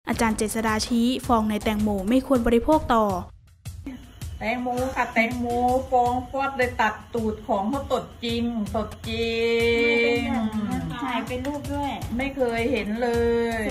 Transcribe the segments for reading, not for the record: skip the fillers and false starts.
อาจารย์เจษฎาชี้ฟองในแตงโมไม่ควรบริโภคต่อแตงโมค่ะแตงโมฟองฟอดเลยตัดตูดของเขาตดจริงถ่ายเป็นรูปด้วยไม่เคยเห็นเลย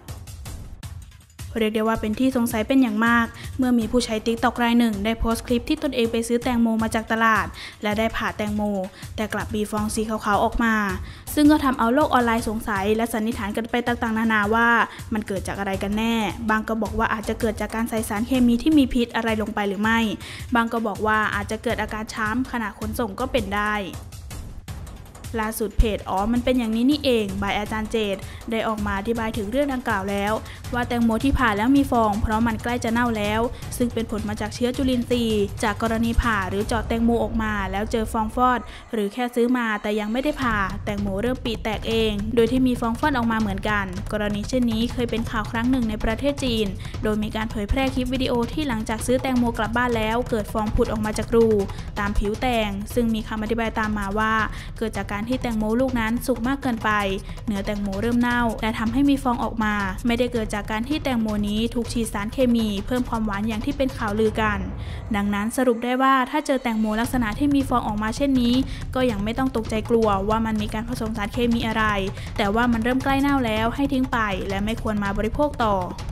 เรียกได้ว่าเป็นที่สงสัยเป็นอย่างมากเมื่อมีผู้ใช้ TikTok รายหนึ่งได้โพสต์คลิปที่ตนเองไปซื้อแตงโมมาจากตลาดและได้ผ่าแตงโมแต่กลับมีฟองสีขาวๆออกมาซึ่งก็ทำเอาโลกออนไลน์สงสัยและสันนิษฐานกันไปต่างๆนานาว่ามันเกิดจากอะไรกันแน่บางก็บอกว่าอาจจะเกิดจากการใส่สารเคมีที่มีพิษอะไรลงไปหรือไม่บางก็บอกว่าอาจจะเกิดอาการช้ำขณะขนส่งก็เป็นได้ล่าสุดเพจมันเป็นอย่างนี้นี่เองบายอาจารย์เจตได้ออกมาอธิบายถึงเรื่องดังกล่าวแล้วว่าแตงโมที่ผ่าแล้วมีฟองเพราะมันใกล้จะเน่าแล้วซึ่งเป็นผลมาจากเชื้อจุลินทรีย์จากกรณีผ่าหรือเจาะแตงโมออกมาแล้วเจอฟองฟอดหรือแค่ซื้อมาแต่ยังไม่ได้ผ่าแตงโมเริ่มปีแตกเองโดยที่มีฟองฟอดออกมาเหมือนกันกรณีเช่นนี้เคยเป็นข่าวครั้งหนึ่งในประเทศจีนโดยมีการเผยแพร่คลิปวิดีโอที่หลังจากซื้อแตงโมกลับบ้านแล้วเกิดฟองผุดออกมาจากรูตามผิวแตงซึ่งมีคำอธิบายตามมาว่าเกิดจากการที่แตงโมลูกนั้นสุกมากเกินไปเนื้อแตงโมเริ่มเน่าและทำให้มีฟองออกมาไม่ได้เกิดจากการที่แตงโมนี้ถูกฉีดสารเคมีเพิ่มความหวานอย่างที่เป็นข่าวลือกันดังนั้นสรุปได้ว่าถ้าเจอแตงโมลักษณะที่มีฟองออกมาเช่นนี้ก็ยังไม่ต้องตกใจกลัวว่ามันมีการผสมสารเคมีอะไรแต่ว่ามันเริ่มใกล้เน่าแล้วให้ทิ้งไปและไม่ควรมาบริโภคต่อ